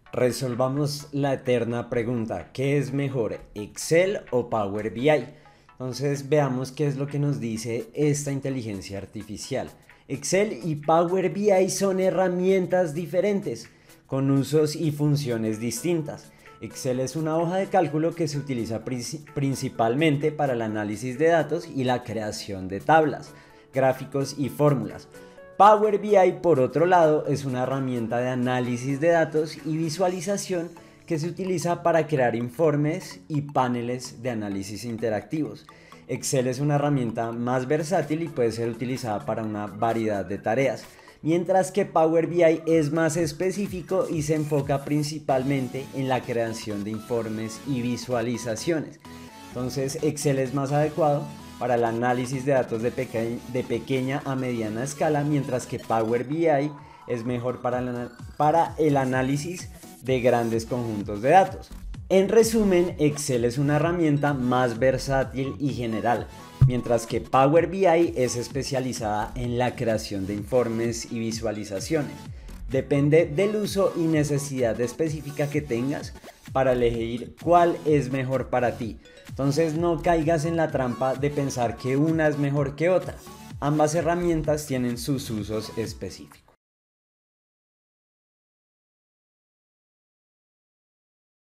Resolvamos la eterna pregunta, ¿qué es mejor, Excel o Power BI? Entonces veamos qué es lo que nos dice esta inteligencia artificial. Excel y Power BI son herramientas diferentes, con usos y funciones distintas. Excel es una hoja de cálculo que se utiliza principalmente para el análisis de datos y la creación de tablas, gráficos y fórmulas. Power BI, por otro lado, es una herramienta de análisis de datos y visualización que se utiliza para crear informes y paneles de análisis interactivos. Excel es una herramienta más versátil y puede ser utilizada para una variedad de tareas, mientras que Power BI es más específico y se enfoca principalmente en la creación de informes y visualizaciones. Entonces, Excel es más adecuado para el análisis de datos de pequeña a mediana escala, mientras que Power BI es mejor para el análisis de grandes conjuntos de datos. En resumen, Excel es una herramienta más versátil y general, mientras que Power BI es especializada en la creación de informes y visualizaciones. Depende del uso y necesidad específica que tengas para elegir cuál es mejor para ti. Entonces no caigas en la trampa de pensar que una es mejor que otra. Ambas herramientas tienen sus usos específicos.